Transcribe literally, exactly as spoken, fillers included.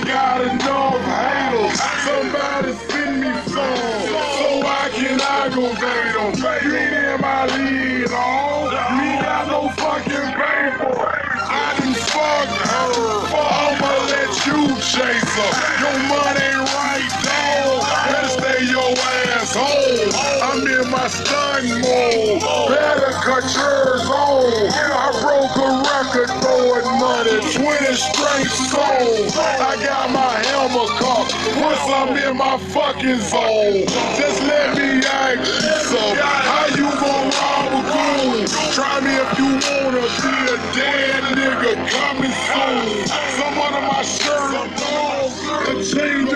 ain't got enough haters. Somebody send me some, so I can aggravate them. You in my lead, oh? Me got no fucking paper. I done fucked her, I'ma let you chase her. Your money ain't right, dog. Better stay your ass home. I'm in my stun mode. Better cut yours on. I broke a record throwing money, twenty straight songs. I got my hammer caught once I'm in my fucking zone. Just let me ask you something. How you gon' rob a goon? Try me if you wanna be a dead nigga coming soon. Some of my shirt, the chain